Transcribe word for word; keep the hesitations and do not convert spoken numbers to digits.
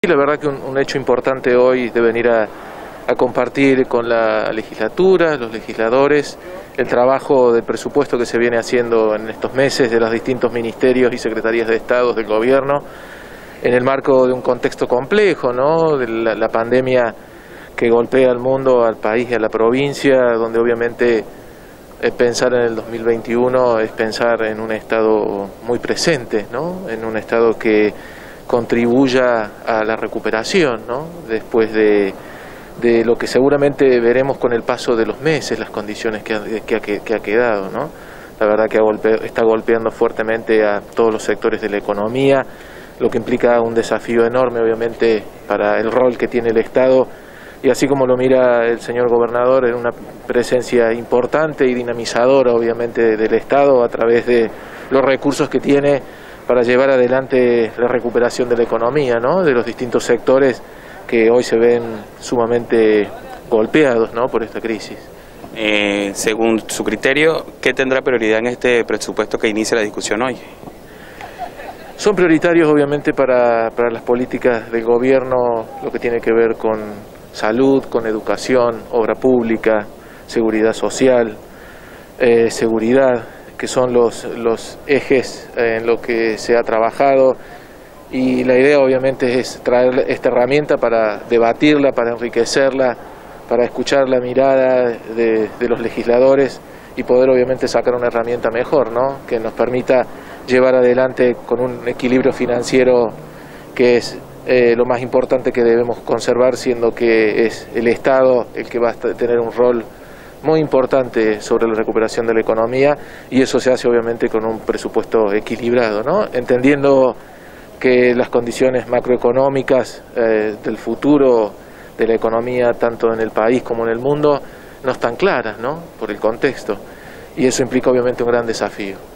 La verdad que un, un hecho importante hoy de venir a, a compartir con la legislatura, los legisladores, el trabajo del presupuesto que se viene haciendo en estos meses de los distintos ministerios y secretarías de Estado del gobierno, en el marco de un contexto complejo, ¿no? De la, la pandemia que golpea al mundo, al país y a la provincia, donde obviamente eh, pensar en el dos mil veintiuno es pensar en un Estado muy presente, ¿no? En un Estado que contribuya a la recuperación, ¿no? Después de, de lo que seguramente veremos con el paso de los meses, las condiciones que ha, que ha, que ha quedado, ¿no? La verdad que ha golpe, está golpeando fuertemente a todos los sectores de la economía, lo que implica un desafío enorme obviamente para el rol que tiene el Estado, y así como lo mira el señor gobernador, en una presencia importante y dinamizadora obviamente del Estado a través de los recursos que tiene para llevar adelante la recuperación de la economía, ¿no? De los distintos sectores que hoy se ven sumamente golpeados, ¿no? Por esta crisis. Eh, según su criterio, ¿qué tendrá prioridad en este presupuesto que inicia la discusión hoy? Son prioritarios obviamente para, para las políticas del gobierno, lo que tiene que ver con salud, con educación, obra pública, seguridad social, eh, seguridad, que son los, los ejes en los que se ha trabajado, y la idea obviamente es traer esta herramienta para debatirla, para enriquecerla, para escuchar la mirada de, de los legisladores y poder obviamente sacar una herramienta mejor, ¿no? Que nos permita llevar adelante con un equilibrio financiero que es eh, lo más importante que debemos conservar, siendo que es el Estado el que va a tener un rol muy importante sobre la recuperación de la economía, y eso se hace obviamente con un presupuesto equilibrado, ¿no? Entendiendo que las condiciones macroeconómicas eh, del futuro de la economía, tanto en el país como en el mundo, no están claras, ¿no? Por el contexto, y eso implica obviamente un gran desafío.